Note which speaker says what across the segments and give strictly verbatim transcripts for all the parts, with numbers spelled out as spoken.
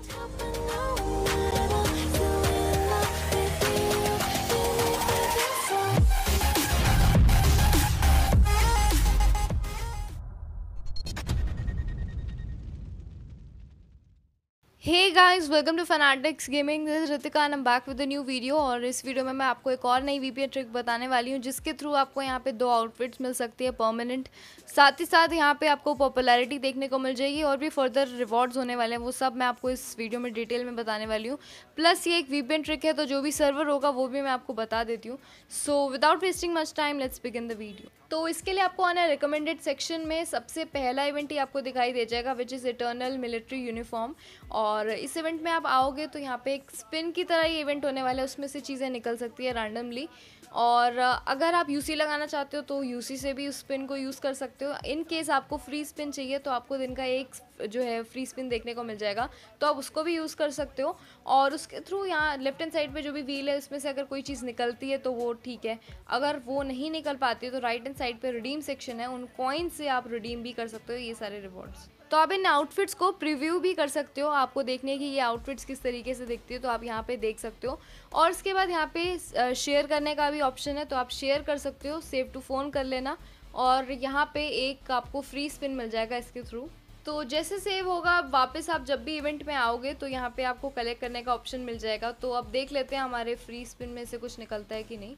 Speaker 1: Hey guys, welcome to fanatics gaming. This is Ritika and I am back with a new video. और इस video में मैं आपको एक और नई वीपीएन ट्रिक बताने वाली हूँ, जिसके थ्रू आपको यहाँ पे दो आउटफिट्स मिल सकती है परमानेंट। साथ ही साथ यहाँ पे आपको पॉपुलैरिटी देखने को मिल जाएगी और भी फर्दर रिवॉर्ड्स होने वाले हैं। वो सब मैं आपको इस वीडियो में डिटेल में बताने वाली हूँ। प्लस ये एक वीपीएन ट्रिक है, तो जो भी सर्वर होगा वो भी मैं आपको बता देती हूँ। So without wasting much time, let's begin the video. तो इसके लिए आपको आना है रिकमेंडेड सेक्शन में। सबसे पहला इवेंट ही आपको दिखाई दे जाएगा, which is eternal military uniform. और इस इवेंट में आप आओगे तो यहाँ पे एक स्पिन की तरह ये इवेंट होने वाला है, उसमें से चीज़ें निकल सकती है रैंडमली। और अगर आप यूसी लगाना चाहते हो तो यूसी से भी उस स्पिन को यूज़ कर सकते हो। इन केस आपको फ्री स्पिन चाहिए तो आपको दिन का एक जो है फ्री स्पिन देखने को मिल जाएगा, तो आप उसको भी यूज़ कर सकते हो। और उसके थ्रू यहाँ लेफ्ट हैंड साइड पे जो भी व्हील है उसमें से अगर कोई चीज़ निकलती है तो वो ठीक है, अगर वो नहीं निकल पाती है तो राइट हैंड साइड पे रिडीम सेक्शन है, उन कॉइन से आप रिडीम भी कर सकते हो ये सारे रिवॉर्ड्स। तो आप इन आउटफिट्स को प्रीव्यू भी कर सकते हो, आपको देखने की ये आउटफिट्स किस तरीके से दिखती है, तो आप यहाँ पे देख सकते हो। और उसके बाद यहाँ पे शेयर करने का भी ऑप्शन है, तो आप शेयर कर सकते हो, सेव टू फ़ोन कर लेना। और यहाँ पे एक आपको फ्री स्पिन मिल जाएगा इसके थ्रू। तो जैसे सेव होगा, वापस आप जब भी इवेंट में आओगे तो यहाँ पे आपको कलेक्ट करने का ऑप्शन मिल जाएगा। तो अब देख लेते हैं हमारे फ्री स्पिन में से कुछ निकलता है कि नहीं।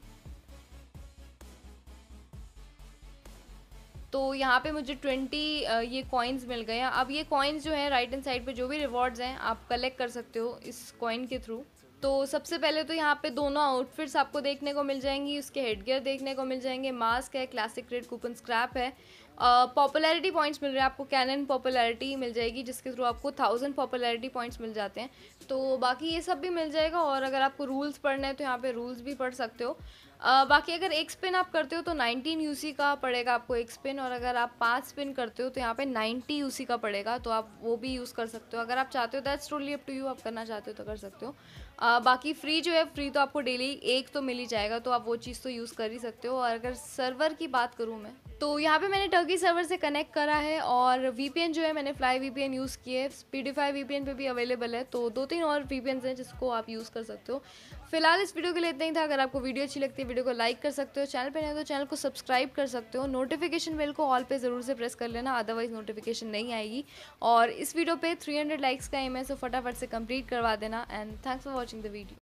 Speaker 1: तो यहाँ पे मुझे ट्वेंटी ये कॉइन्स मिल गए हैं। अब ये कॉइन्स जो है राइट हैंड साइड पे जो भी रिवॉर्ड्स हैं आप कलेक्ट कर सकते हो इस कॉइन के थ्रू। तो सबसे पहले तो यहाँ पे दोनों आउटफिट्स आपको देखने को मिल जाएंगी, उसके हेडगियर देखने को मिल जाएंगे, मास्क है, क्लासिक रेड कूपन स्क्रैप है, पॉपुलैरिटी पॉइंट्स मिल रहे हैं आपको, कैनन पॉपुलैरिटी मिल जाएगी जिसके थ्रू आपको थाउजेंड पॉपुलैरिटी पॉइंट्स मिल जाते हैं। तो बाकी ये सब भी मिल जाएगा। और अगर आपको रूल्स पढ़ने हैं तो यहाँ पे रूल्स भी पढ़ सकते हो। Uh, बाकी अगर एक स्पिन आप करते हो तो नाइनटीन यूसी का पड़ेगा आपको एक स्पिन, और अगर आप पाँच स्पिन करते हो तो यहाँ पे नाइन्टी यूसी का पड़ेगा, तो आप वो भी यूज़ कर सकते हो अगर आप चाहते हो। That's totally up to you, आप करना चाहते हो तो कर सकते हो। uh, बाकी फ्री जो है, फ्री तो आपको डेली एक तो मिल ही जाएगा, तो आप वो चीज़ तो यूज़ कर ही सकते हो। और अगर सर्वर की बात करूँ मैं, तो यहाँ पे मैंने टर्की सर्वर से कनेक्ट करा है। और वीपीएन जो है मैंने फ्लाई वीपीएन यूज़ किए है, स्पीडिफाई वीपीएन पे भी अवेलेबल है। तो दो तीन और वीपीएन हैं जिसको आप यूज़ कर सकते हो। फिलहाल इस वीडियो के लिए इतना ही था। अगर आपको वीडियो अच्छी लगती है वीडियो को लाइक कर सकते हो, चैनल पे नए हो तो चैनल को सब्सक्राइब कर सकते हो, नोटिफिकेशन बेल को ऑल पे ज़रूर से प्रेस कर लेना, अदरवाइज नोटिफिकेशन नहीं आएगी। और इस वीडियो पे थ्री हंड्रेड लाइक्स का एम है, सो फटाफट से कंप्लीट करवा देना। And thanks for watching the video.